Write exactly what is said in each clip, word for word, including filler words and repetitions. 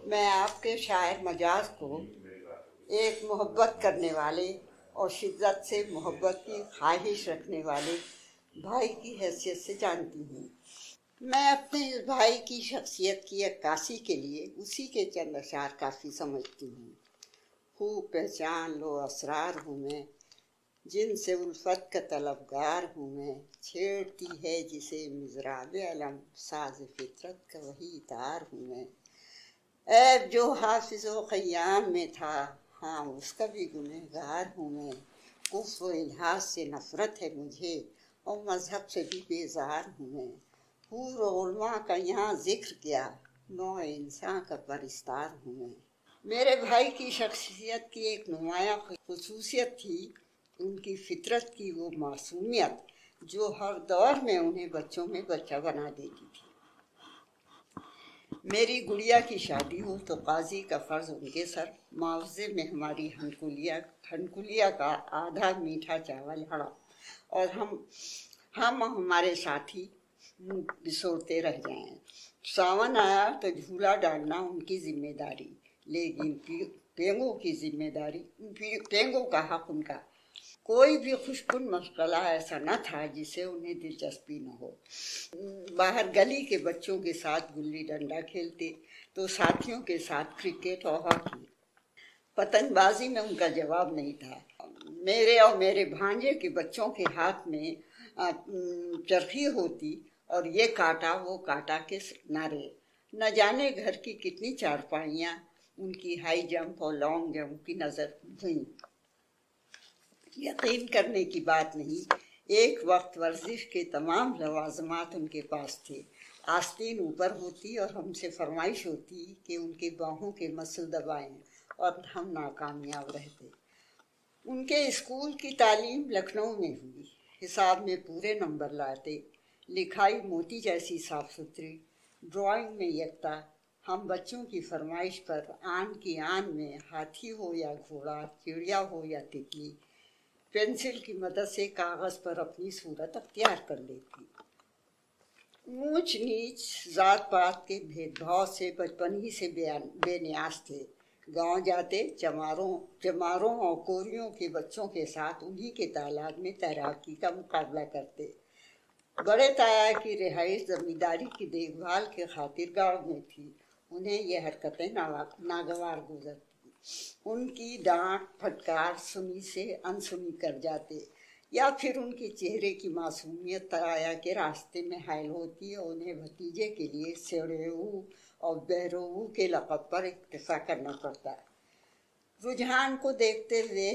मैं आपके शायर मजाज को एक मोहब्बत करने वाले और शिद्दत से मोहब्बत की ख्वाहिश रखने वाले भाई की हैसियत से जानती हूँ। मैं अपने इस भाई की शख्सियत की अक्कासी के लिए उसी के चंद अशार काफ़ी समझती हूँ। खूब पहचान लो असरार हूँ मैं, जिनसे उल्फत का तलबगार हूँ मैं, छेड़ती है जिसे मिज़राब अलम साज़ फितरत का वही तार हूँ मैं। ऐब जो हाफिज़ व ख़य्याम में था, हाँ उसका भी गुनहगार हूँ मैं। कुफ्र व इल्हाद से नफ़रत है मुझे और मज़हब से भी बेज़ार हूँ मैं। हूर व उलमा का यहाँ ज़िक्र किया, नौ इंसान का परिस्तार हूँ मैं। मेरे भाई की शख्सियत की एक नुमायाँ ख़ुसूसियत थी उनकी फितरत की वो मासूमियत, जो हर दौर में उन्हें बच्चों में बच्चा बना देती थी। मेरी गुड़िया की शादी हो तो काजी का फ़र्ज उनके सर, मुआवजे में हमारी हनकुलिया हनकुलिया का आधा मीठा चावल हड़ा, और हम हम हमारे साथी मुँह बिसोड़ते रह जाएं। सावन आया तो झूला डालना उनकी जिम्मेदारी, लेकिन पेंगों की जिम्मेदारी पेंगों का हक उनका। कोई भी खुशकुन मशगला ऐसा न था जिसे उन्हें दिलचस्पी न हो। बाहर गली के बच्चों के साथ गुल्ली डंडा खेलते तो साथियों के साथ क्रिकेट और हॉकी। पतंगबाजी में उनका जवाब नहीं था। मेरे और मेरे भांजे के बच्चों के हाथ में चरखी होती और ये काटा वो काटा के नारे। न जाने घर की कितनी चारपाइयाँ उनकी हाई जंप और लॉन्ग जंप की नज़र हुई। यकीन करने की बात नहीं, एक वक्त वर्जिश के तमाम लवाजमात उनके पास थे। आस्तीन ऊपर होती और हमसे फरमाइश होती कि उनके बाहों के मसल दबाएं, और हम नाकामयाब रहते। उनके स्कूल की तालीम लखनऊ में हुई। हिसाब में पूरे नंबर लाते, लिखाई मोती जैसी साफ सुथरी, ड्राइंग में यकता। हम बच्चों की फरमाइश पर आन की आन में हाथी हो या घोड़ा, चिड़िया हो या तितली, पेंसिल की मदद से कागज़ पर अपनी सूरत अख्तियार कर लेती। ऊंच नीच जात पात के भेदभाव से बचपन ही से बेनियाज थे। गांव जाते चमारों चमारों और कोरियों के बच्चों के साथ उन्हीं के तालाब में तैराकी का मुकाबला करते। बड़े ताया की रिहाइश जमींदारी की देखभाल के खातिर गाँव में थी। उन्हें यह हरकतें नागवार गुजरती। उनकी डांट फटकार सुनी से अनसुनी कर जाते, या फिर उनके चेहरे की मासूमियत ताया के रास्ते में हायल होती और उन्हें भतीजे के लिए सेड़ेऊ और बहरोऊ के लक़ब पर इक्तिफा करना पड़ता। रुझान को देखते हुए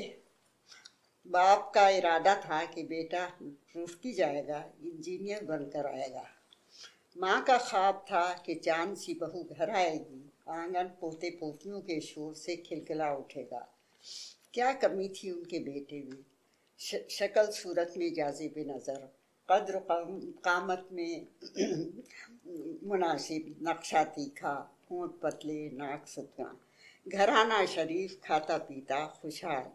बाप का इरादा था कि बेटा रुकी जाएगा, इंजीनियर बनकर आएगा। माँ का ख्वाब था कि चांद सी बहू घर आएगी, आंगन पोते पोतियों के शोर से खिलखिला उठेगा। क्या कमी थी उनके बेटे में, शक्ल सूरत में जाज़िब नज़र, कद्र कामत में मुनासिब, नक्शा तीखा, होंठ पतले, नाक सुतरा, घराना शरीफ, खाता पीता खुशहाल।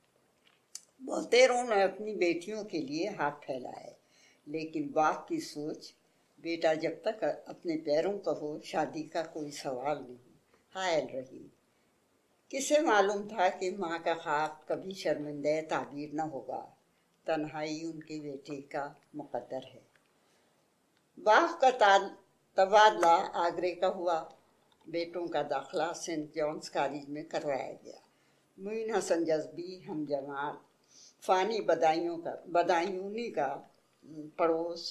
बहुतेरों ने अपनी बेटियों के लिए हाथ फैलाए, लेकिन बाप की सोच, बेटा जब तक अपने पैरों पर हो शादी का कोई सवाल नहीं, हायल रही। किसे मालूम था कि माँ का ख्वाब कभी शर्मिंदा ताबीर न होगा। तन्हाई उनके बेटे का मुकद्दर है। बाप का तबादला आगरे का हुआ। बेटों का दाखिला सेंट जॉन्स कॉलेज में करवाया गया। मुइन हसन जज्बी हम जमात, फ़ानी बदायूं का बदायूनी का पड़ोस,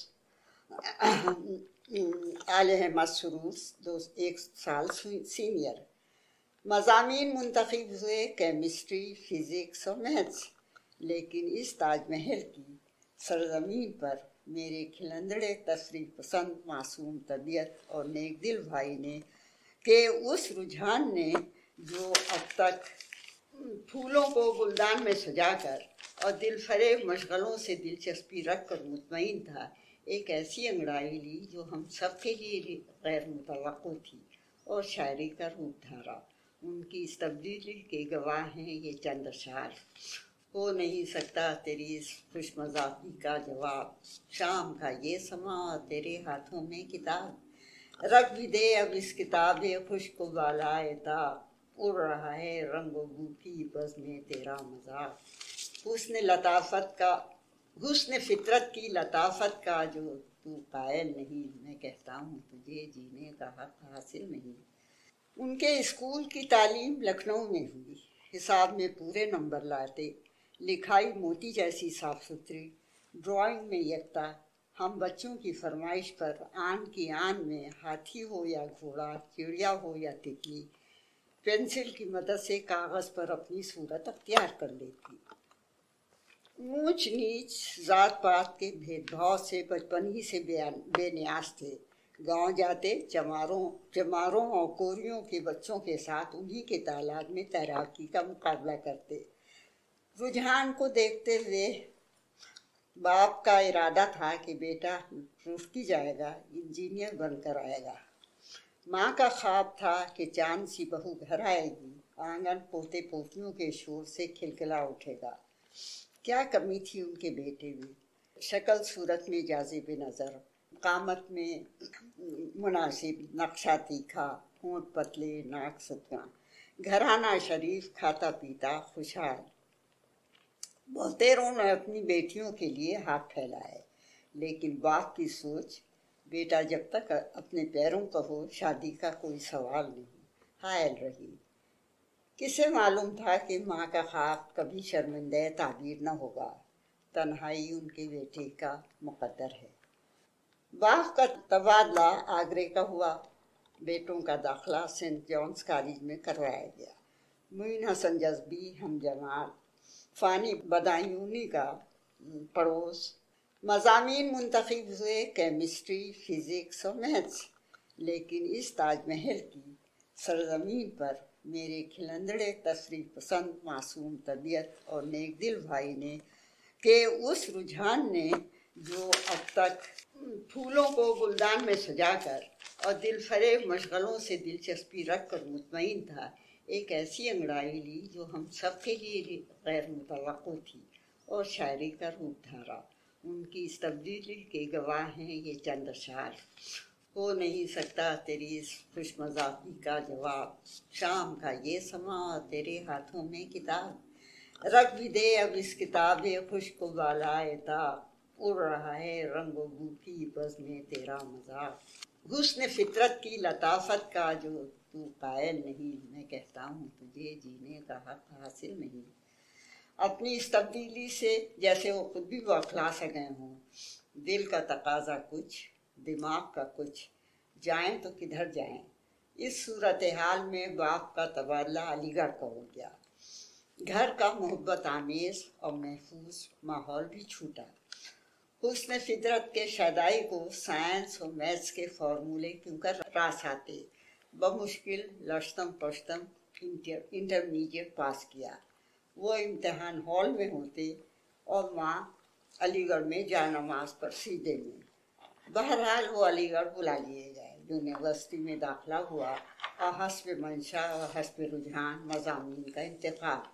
आले अहमद सुरूस दो एक साल सीनियर। मज़ामीन मुंतखब हुए केमिस्ट्री, फिज़िक्स और मैथ्स, लेकिन इस ताजमहल की सरजमीन पर मेरे खिलंदड़े तशरीफ़ पसंद मासूम तबीयत और नेक दिल भाई ने के उस रुझान ने, जो अब तक फूलों को गुलदान में सजाकर और दिल फरेब मशगलों से दिलचस्पी रख कर मुतमईन था, एक ऐसी अंगड़ाई ली जो हम सब के लिए गैर मुतवक्को थी और शायरी का रूप धारा। उनकी इस तब्दीली के गवाह हैं ये चंद अशार। हो नहीं सकता तेरी इस खुश मज़ाकी का जवाब, शाम का ये समा तेरे हाथों में किताब, रख भी दे अब इस किताब खुश्क बालाए ताक, उड़ रहा है रंगो बू की बस में तेरा मजाक। हुस्न लताफत का हुस्न फितरत की लताफत का जो तू कायल नहीं, मैं कहता हूँ तुझे जीने का हक हासिल नहीं। उनके स्कूल की तालीम लखनऊ में हुई। हिसाब में पूरे नंबर लाते, लिखाई मोती जैसी साफ सुथरी, ड्राइंग में यकता। हम बच्चों की फरमाइश पर आन की आन में हाथी हो या घोड़ा, चिड़िया हो या तितली, पेंसिल की मदद से कागज़ पर अपनी सूरत अख्तियार कर लेती। ऊंच नीच जात पात के भेदभाव से बचपन ही से बेनियाज थे। गांव जाते चमारों चमारों और कोरियों के बच्चों के साथ उन्हीं के तालाब में तैराकी का मुकाबला करते। रुझान को देखते हुए बाप का इरादा था कि बेटा रुकी जाएगा, इंजीनियर बनकर आएगा। माँ का ख्वाब था कि चांद सी बहू घर आएगी, आंगन पोते पोतियों के शोर से खिलखिला उठेगा। क्या कमी थी उनके बेटे में, शक्ल सूरत में जाज़िब नज़र, कामत में मुनासिब, नक्शा तीखा, होंठ पतले, नाक सुतवा, घराना शरीफ, खाता पीता खुशहाल। बहुतेरों ने अपनी बेटियों के लिए हाथ फैलाए, लेकिन बाप की सोच बेटा जब तक अपने पैरों पर हो शादी का कोई सवाल नहीं, हायल रही। किसे मालूम था कि माँ का ख्वाब कभी शर्मिंदा ताबीर न होगा। तन्हाई उनके बेटे का मुकद्दर है। बाप का तबादला आगरे का हुआ। बेटों का दाखिला सेंट जॉन्स कॉलेज में करवाया गया। मुइन हसन जज्बी, हम जमाल, फ़ानी बदायूनी का पड़ोस। मज़ामीन मुंतखब हुए केमिस्ट्री, फिज़िक्स और मैथ्स। लेकिन इस ताजमहल की सरजमीन पर मेरे खिलंदड़े तशरीफ़ पसंद, मासूम तबीयत और नेक दिल भाई ने के उस रुझान ने जो अब तक फूलों को गुलदान में सजाकर और दिल फरेब मशगलों से दिलचस्पी रख कर मुतमईन था, एक ऐसी अंगड़ाई ली जो हम सब के लिए गैर मुतवक्को थी और शायरी का रूप धारा। उनकी इस तब्दीली के गवाह हैं ये चंद अशार। हो नहीं सकता तेरी इस खुश मज़ाकी का जवाब, शाम का ये समा तेरे हाथों में किताब, रख भी दे अब इस किताब खुश्क बालाए ताक, उड़ रहा है रंगो बू की बस में तेरा मजाक। हुस्न फितरत की लताफत का जो तू कायल नहीं, मैं कहता हूँ तुझे जीने का हक हासिल नहीं। अपनी इस तब्दीली से जैसे वो खुद भी बौखला सा गए हों। दिल का तकाजा कुछ, दिमाग का कुछ, जाएं तो किधर जाएं। इस सूरत हाल में बाप का तबादला अलीगढ़ का हो गया। घर का मोहब्बत आमेज और महफूज माहौल भी छूटा। हुस्न फितरत के शदाई को साइंस और मैथ्स के फार्मूले क्यों कर रास आते। बमुश्किल लश्तम पश्तम इंटर इंटरमीडिएट पास किया। वो इम्तहान हॉल में होते और माँ अलीगढ़ में जानमाज पर सीधे में। बहरहाल वो अलीगढ़ बुला लिए गए। यूनिवर्सिटी में दाखिला हुआ और हस्ब मंशा और हस्ब रुझान मज़ामीन का इंतखाब।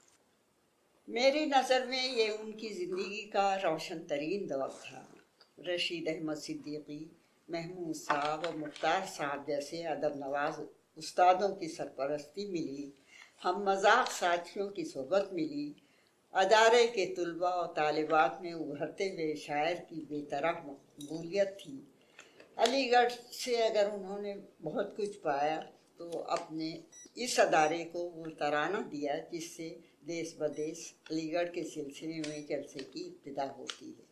मेरी नज़र में ये उनकी ज़िंदगी का रोशन तरीन दौर था। रशीद अहमद सिद्दीकी, महमूद साहब और मुख्तार साहब जैसे अदब नवाज उस्तादों की सरपरस्ती मिली। हम मजाक साथियों की सोबत मिली। अदारे के तुलबा और तालिबात में उभरते हुए शायर की बेतरह मकबूलियत थी। अलीगढ़ से अगर उन्होंने बहुत कुछ पाया तो अपने इस अदारे को वो तराना दिया जिससे देश बदेश अलीगढ़ के सिलसिले में जलसे की इब्तिदा होती है।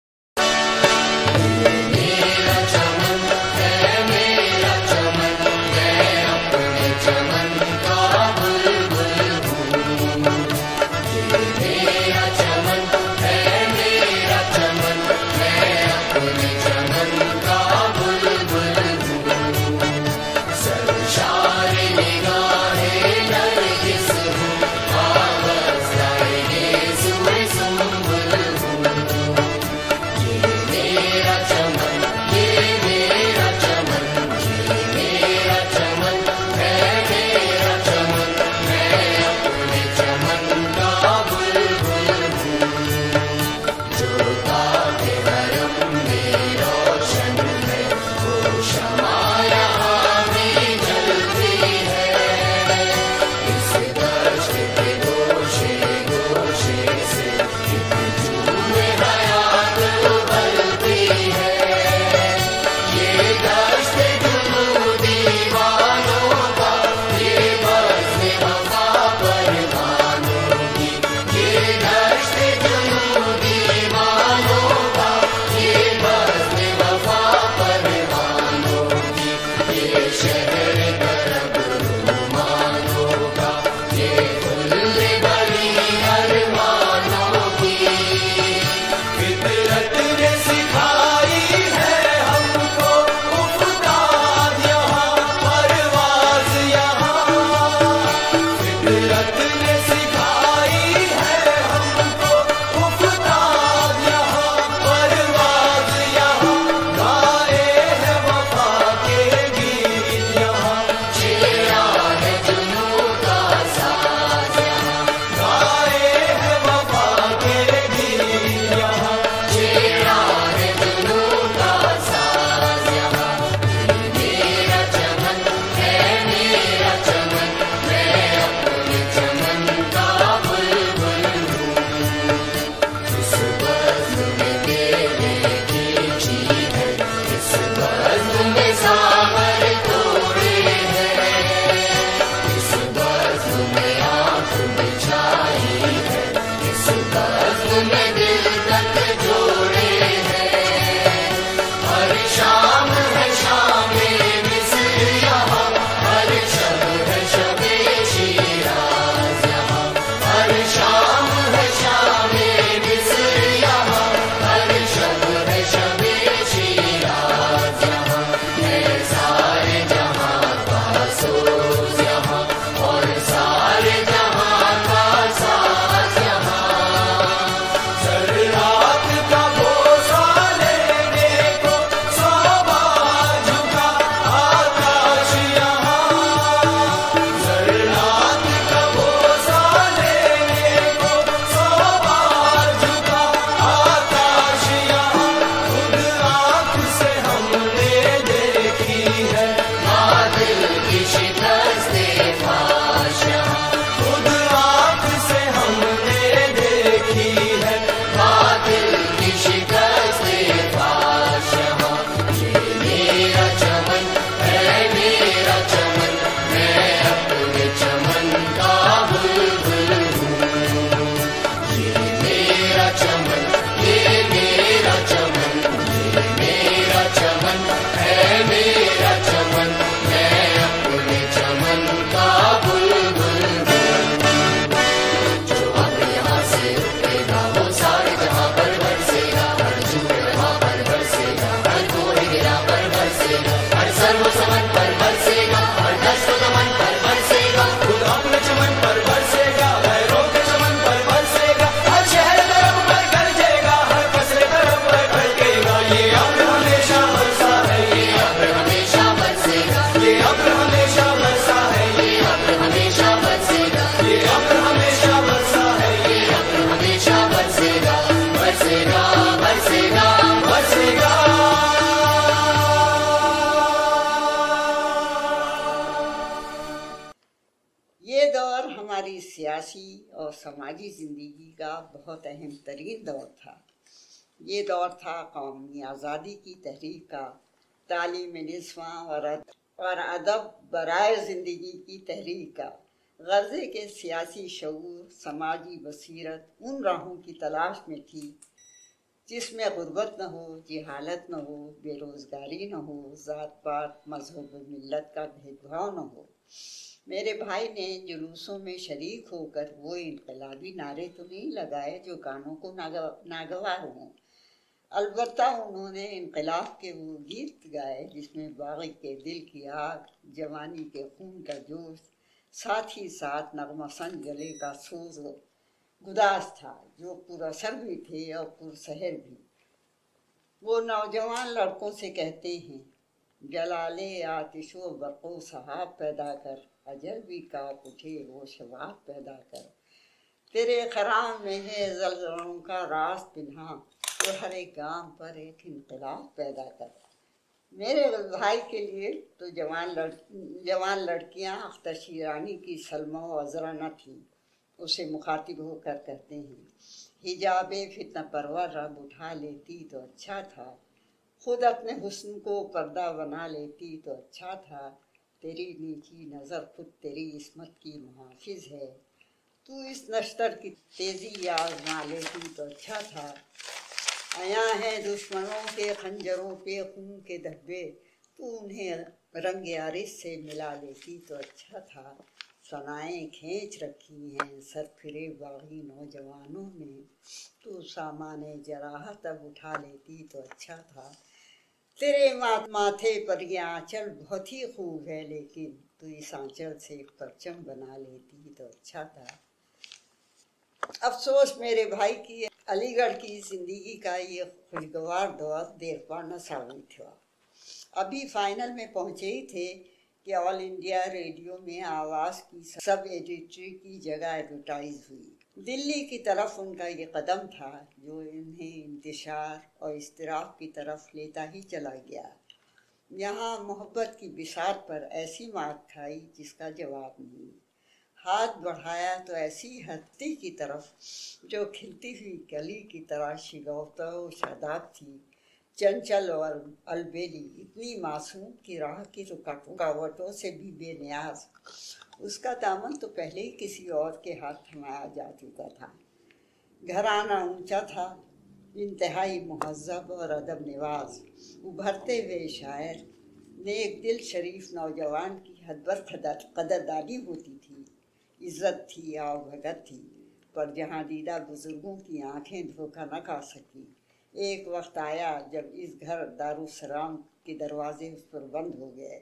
मेरा चमन है, मेरा चमन है, अपने चमन का बुलबुल हूँ। मेरा चमन है, मेरा चमन है, अपने चमन का बुलबुल हूँ। सरशार निगाहे नरगिस हूँ, आवाज़ आए सुबह सुंबुल हूँ। हमारी सियासी और समाजी ज़िंदगी का बहुत अहम तरीन दौर था। ये दौर था कौमी आज़ादी की तहरीक का, तालीम निस्वां और और अदब बराए ज़िंदगी की तहरीक का, ग़र्ज़े के सियासी शऊर, समाजी बसीरत उन राहों की तलाश में थी जिसमें गुर्बत न हो, जहालत न हो, बेरोज़गारी न हो, ज़ात पात मज़हब मिल्लत का भेदभाव न हो। मेरे भाई ने जुलूसों में शरीक होकर वो इनकलाबी नारे तो नहीं लगाए जो कानों को नागवार हों, अलबत्ता उन्होंने इनकलाब के वो गीत गाए जिसमें बाग़ी के दिल की आग, जवानी के खून का जोश, साथ ही साथ नगमसन गले का सोज गुदास था, जो पुरअसर भी थे और पुरसहर भी। वो नौजवान लड़कों से कहते हैं, जलाले आतिशो बरको सहाब पैदा कर, अजल भी काप उठे वो शबाब पैदा कर, तेरे खराम में है ज़लज़लों का राज पिन्हा, तो हर एक गाम पर एक इनकलाब पैदा कर। मेरे भाई के लिए तो जवान लड़ जवान लड़कियां अख्तर शीरानी की सलमा व अज़रा न थीं। उसे मुखातिब होकर कहते हैं, हिजाबे फितना परवर रब उठा लेती तो अच्छा था, खुद अपने हुस्न को पर्दा बना लेती तो अच्छा था, तेरी नीची नज़र खुद तेरी इस्मत की मुहाफिज है, तू इस नश्तर की तेज़ी आज़मा लेती तो अच्छा था, आया है दुश्मनों के खंजरों पे खून के धब्बे, तू उन्हें रंग आरिस से मिला लेती तो अच्छा था, सनाएं खींच रखी हैं सरफिरे बागी नौजवानों ने, तू सामाने जराहत अब उठा लेती तो अच्छा था, तेरे माथे पर ये आंचल बहुत ही खूब है, लेकिन तू इस आंचल से एक परचम बना लेती तो अच्छा था। अफसोस मेरे भाई की अलीगढ़ की ज़िंदगी का ये खुशगवार दौर देर पा न साबित हुआ। अभी फाइनल में पहुँचे ही थे कि ऑल इंडिया रेडियो में आवाज़ की सब एडिटरी की जगह एडवर्टाइज हुई। दिल्ली की तरफ उनका ये कदम था जो इन्हें इंतशार और इस्तिराफ की तरफ लेता ही चला गया। यहाँ मोहब्बत की बिसात पर ऐसी मार खाई जिसका जवाब नहीं। हाथ बढ़ाया तो ऐसी हस्ती की तरफ जो खिलती हुई कली की तरह शिगौता व शादाब थी, चंचल और अलबेली, इतनी मासूम कि राह की रुकावटों से भी बेनियाज। उसका दामन तो पहले ही किसी और के हाथ थमाया जा चुका था। घराना ऊंचा था, इंतहाई मुहज़्ज़ब और अदब निवाज, उभरते हुए शायर, नेक दिल शरीफ नौजवान की हदबर कदरदानी होती थी, इज़्ज़त थी, आओ भगत थी, पर जहाँ दीदा बुजुर्गों की आंखें धोखा न खा सकी। एक वक्त आया जब इस घर दारुसलाम के दरवाजे उस पर बंद हो गए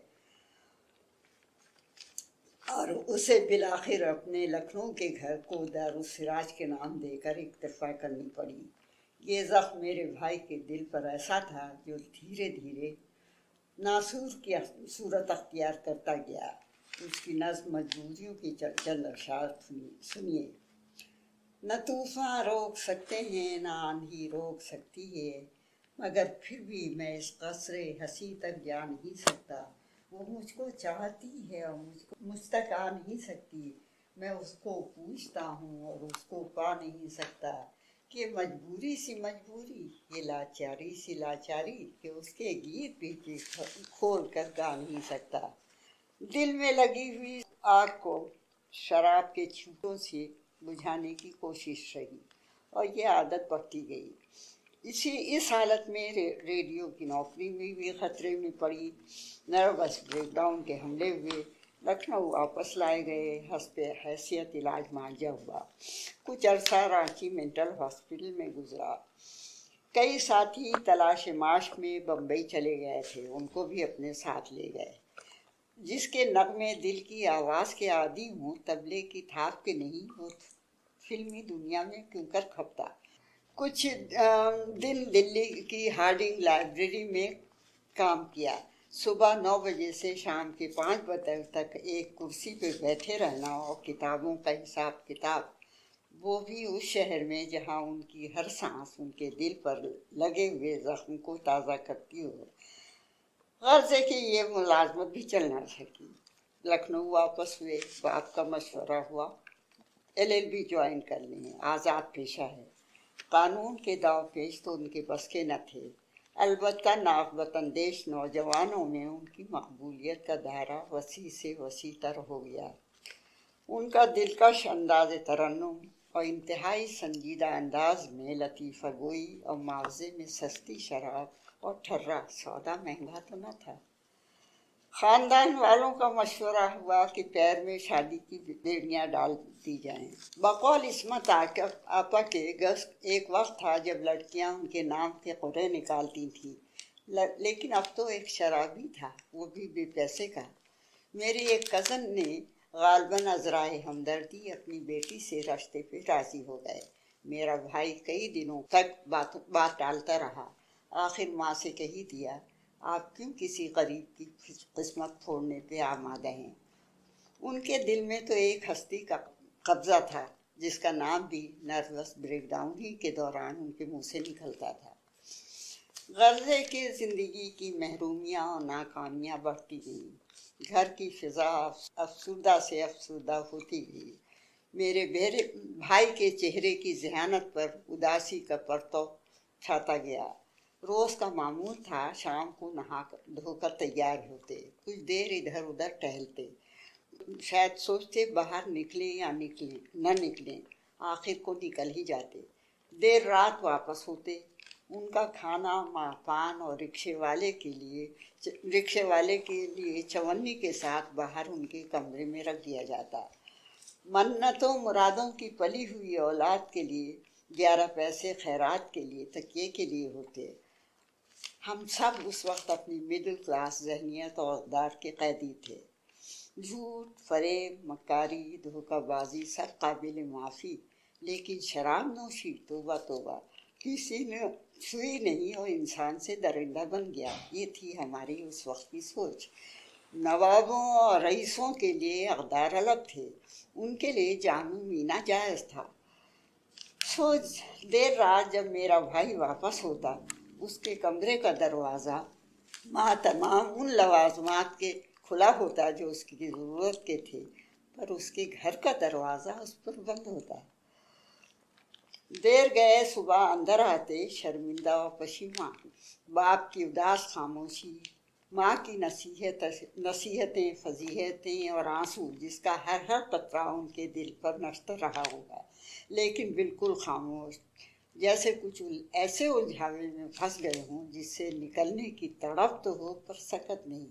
और उसे बिलाखिर अपने लखनऊ के घर को दारुसिराज के नाम देकर इक्तफा करनी पड़ी। ये ज़ख्म मेरे भाई के दिल पर ऐसा था जो धीरे धीरे नासूर की सूरत अख्तियार करता गया। उसकी नज़्म मजबूरियों की चंद अशार सुनिए। न तूफ़ान रोक सकते हैं न आंधी रोक सकती है, मगर फिर भी मैं इस कसरे हंसी तक जा नहीं सकता। वो मुझको चाहती है और मुझको मुझ तक आ नहीं सकती। मैं उसको पूछता हूँ और उसको पा नहीं सकता कि मजबूरी सी मजबूरी, ये लाचारी सी लाचारी कि उसके गीत भी खोल कर गा नहीं सकता। दिल में लगी हुई आग को शराब के छूटों से बुझाने की कोशिश रही और ये आदत बढ़ती गई। इसी इस हालत में रे, रेडियो की नौकरी में भी खतरे में पड़ी। नर्वस ब्रेकडाउन के हमले हुए, लखनऊ वापस लाए गए, हस्बे हैसियत इलाज मुआवजा हुआ। कुछ अरसा रांची मेंटल हॉस्पिटल में गुजरा। कई साथी तलाश माश्क में बम्बई चले गए थे, उनको भी अपने साथ ले गए। जिसके नगमे दिल की आवाज़ के आदी हों, तबले की थाप के नहीं, वो फिल्मी दुनिया में क्यों कर खपता। कुछ दिन दिल्ली की हार्डिंग लाइब्रेरी में काम किया। सुबह नौ बजे से शाम के पाँच बजे तक एक कुर्सी पे बैठे रहना और किताबों का हिसाब किताब, वो भी उस शहर में जहाँ उनकी हर सांस उनके दिल पर लगे हुए जख्म को ताज़ा करती हो। गर्ज है कि ये मुलाजमत भी चल ना सकी। लखनऊ वापस हुए, बाप का मशवरा हुआ, एल एल बी ज्वाइन कर ली, आज़ाद पेशा है। कानून के दाव पेश तो उनके बस के न थे। अलबत्ता नागवतनदेश नौजवानों में उनकी मकबूलियत का दायरा वसी से वसी तर हो गया। उनका दिलकश अंदाज तरन्नुम और इंतहाई संजीदा अंदाज में लतीफ़ा गोई और मुआवजे में सस्ती शराब और ठर्रा सौदा महंगा तो न था। खानदान वालों का मशवरा हुआ कि पैर में शादी की बेड़ियाँ डाल दी जाएं। बकौल इस्मत आपा के गस एक वक्त था जब लड़कियां उनके नाम के कुर्रे निकालती थीं, लेकिन अब तो एक शराबी था, वो भी बेपैसे का। मेरी एक कज़न ने गालबन अज़राए हमदर्दी अपनी बेटी से रास्ते पे राज़ी हो गए। मेरा भाई कई दिनों तक बात बात टालता रहा। आखिर माँ से कह ही दिया, आप क्यों किसी गरीब की किस्मत फोड़ने पे आमादा हैं। उनके दिल में तो एक हस्ती का कब्जा था जिसका नाम भी नर्वस ब्रेकडाउन ही के दौरान उनके मुंह से निकलता था। गर्जे की ज़िंदगी की महरूमियाँ और नाकामियाँ बढ़ती गईं। घर की फिजा अफसुर्दा से अफसुर्दा होती गई। मेरे बेरे भाई के चेहरे की ज़हानत पर उदासी का परतव छाता गया। रोज़ का मामूल था शाम को नहा धोकर तैयार होते, कुछ देर इधर उधर टहलते, शायद सोचते बाहर निकले या निकले न निकलें, आखिर को निकल ही जाते। देर रात वापस होते। उनका खाना माँ पान और रिक्शे वाले के लिए रिक्शे वाले के लिए चवन्नी के साथ बाहर उनके कमरे में रख दिया जाता। मन्नतों मुरादों की पली हुई औलाद के लिए ग्यारह पैसे खैरात के लिए तकिए के लिए होते। हम सब उस वक्त अपनी मिडिल क्लास ज़हनियत और अक़दार के कैदी थे। झूठ, फरेब, मक्कारी, धोखाबाजी सब काबिल माफ़ी, लेकिन शराब नोशी तौबा तौबा किसी ने छुई नहीं और इंसान से दरिंदा बन गया। ये थी हमारी उस वक्त की सोच। नवाबों और रईसों के लिए अक़दार अलग थे, उनके लिए जामू मीना जायज़ था। सोच देर रात जब मेरा भाई वापस होता, उसके कमरे का दरवाज़ा माँ तमाम उन लवाजमात के खुला होता जो उसकी ज़रूरत के थे, पर उसके घर का दरवाज़ा उस पर बंद होता। देर गए सुबह अंदर आते शर्मिंदा और पशीमा, बाप की उदास खामोशी, माँ की नसीहत नसीहतें फजीहतें और आंसू जिसका हर हर कतरा उनके दिल पर नश्त रहा होगा, लेकिन बिल्कुल खामोश, जैसे कुछ ऐसे उलझावे में फंस गए हों जिससे निकलने की तड़प तो हो पर सकत नहीं।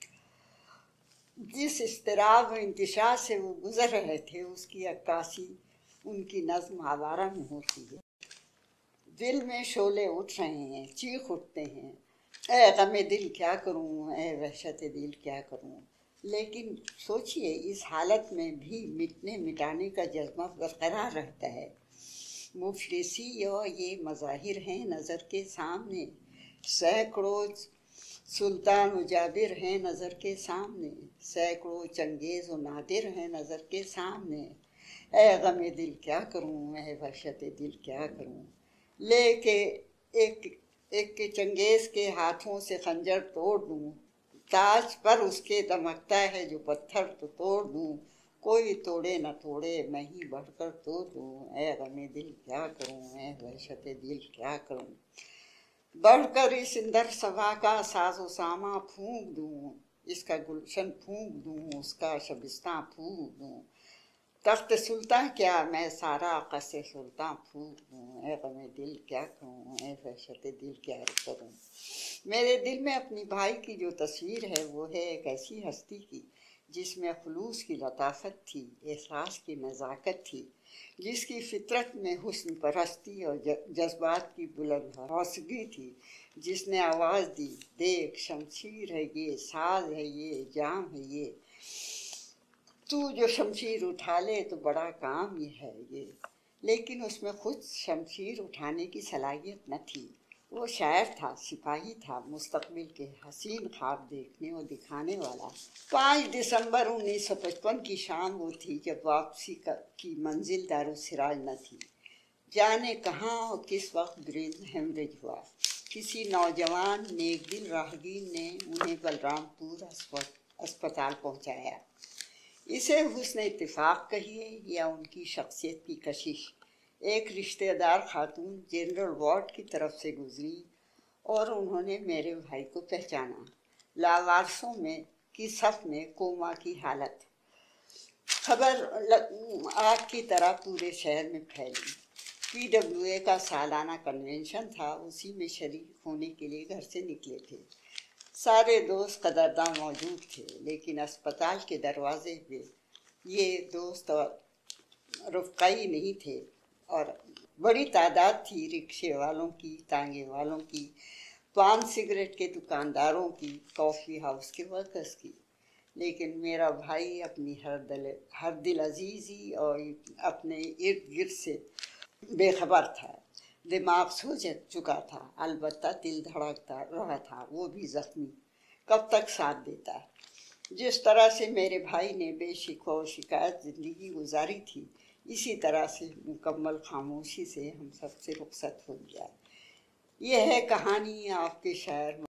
जिस इस्तिराब और इंतिशार से वो गुजर रहे थे उसकी अक्कासी उनकी नज़्म आवारा में होती है। दिल में शोले उठ रहे हैं, चीख उठते हैं, ऐ गमे दिल क्या करूं, ऐ वहशत दिल क्या करूं। लेकिन सोचिए इस हालत में भी मिटने मिटाने का जज्बा बरकरार रहता है। मुफलिसी और ये मज़ाहिर हैं नज़र के सामने, सैकड़ों सुल्तान उजाबिर हैं नज़र के सामने, सैकड़ों चंगेज़ व नादिर हैं नज़र के सामने। ऐ गमे दिल क्या करूं, ऐ वहशत दिल क्या करूं। लेके एक एक के चंगेज़ के हाथों से खंजर तोड़ दूं, ताज पर उसके दमकता है जो पत्थर तो तोड़ दूं, कोई तोड़े न तोड़े मैं ही बढ़कर तोड़ दूं। ऐ गमे दिल क्या करूं, ऐ वहशत दिल क्या करूं। बढ़कर इस इंदर सभा का साजो सामा फूंक दूं, इसका गुलशन फूंक दूं, उसका शबिस्तां फूंक दूं। तख्त सुल्तान क्या मैं सारा कसे सुल्तान फूंक दूं। ऐ गमे दिल क्या करूं, ऐ वहशत दिल क्या करूं। मेरे दिल में अपनी भाई की जो तस्वीर है वो है एक ऐसी हस्ती की जिसमें खुलूस की लताफत थी, एहसास की नज़ाकत थी, जिसकी फितरत में हुस्न परस्ती और जज्बात की बुलंद हौसगी थी, जिसने आवाज़ दी, देख शमशीर है ये, साज है ये, जाम है ये, तू जो शमशीर उठा ले तो बड़ा काम ये है ये। लेकिन उसमें खुद शमशीर उठाने की सलाहियत न थी। वो शायर था, सिपाही था, मुस्तकबिल के हसीन ख्वाब देखने और दिखाने वाला। पाँच दिसंबर उन्नीस सौ पचपन की शाम वो थी जब वापसी की मंजिल दारुसिराज न थी। जाने कहाँ और किस वक्त ब्रेन हेमरेज हुआ। किसी नौजवान नेकदिल राहगीर ने उन्हें बलरामपुर अस्पताल पहुंचाया। اسے حسن اتفاق کہیے یا ان کی شخصیت کی کشش، ایک رشتہ دار خاتون جنرل وارڈ کی طرف سے گزری اور انہوں نے میرے بھائی کو پہچانا۔ لاوارثوں میں کی صف میں کوما کی حالت، خبر آگ کی طرح پورے شہر میں پھیلی۔ پی ڈبلیو اے کا سالانہ کنونشن تھا، اسی میں شریک ہونے کے لیے گھر سے نکلے تھے۔ سارے دوست قدرداں موجود تھے، لیکن اسپتال کے دروازے پہ یہ دوست اور رفقائی نہیں تھے، اور بڑی تعداد تھی رکشے والوں کی، تانگے والوں کی، پان سگریٹ کے دکانداروں کی، کافی ہاؤس کے ورکرز کی۔ لیکن میرا بھائی اپنی ہر دل ہر دل عزیزی اور اپنے ارد گرد سے بے خبر تھا۔ دماغ سو چکا تھا، البتہ دل دھڑکتا رہا تھا، وہ بھی زخمی۔ کب تک ساتھ دیتا؟ جس طرح سے میرے بھائی نے بے شکوہ و شکایت زندگی گزاری تھی، اسی طرح سے مکمل خاموشی سے ہم سب سے رخصت ہو گیا۔ یہ ہے کہانی آپ کے شاعر